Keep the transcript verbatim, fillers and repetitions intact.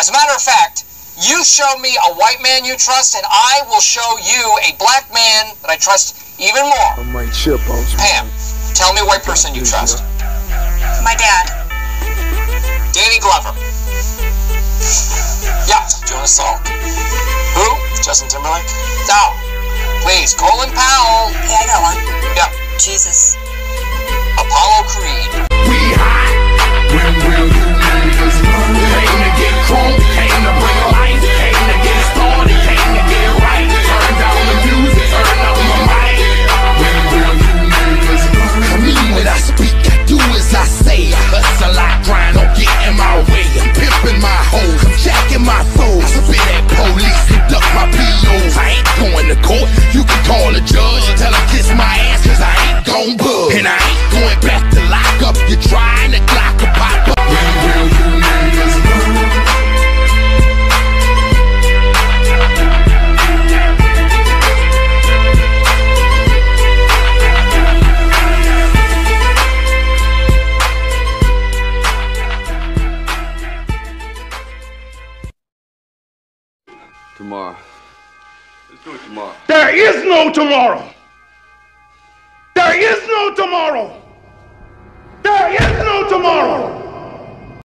As a matter of fact, you show me a white man you trust, and I will show you a black man that I trust even more. I might chip on some. Pam, tell me a white person you trust. My dad. Danny Glover. Yeah, Jonas Salk. Who? Justin Timberlake? No. Please, Colin Powell. Yeah, I got one. Yeah. Jesus. Apollo Creed. We hot. When will you niggas learn? Came to get crunk, came to bring life, came to get started, came to get right. Turn down the music, turn up my mic. When will you niggas learn? I mean what I speak, I do as I say. I hustle, I grind, don't get in my way. I'm pimping my hoes, I'm jacking my foes. I spit at police, conduct my P Os. I ain't going to court, you can call a judge. Tell him kiss my ass, cause I ain't gon' bug. And I ain't going back to lock up, you're trying to clock a pop up. When will you niggas learn? Tomorrow. Let's do it tomorrow. There is no tomorrow. There is no tomorrow. There is no tomorrow.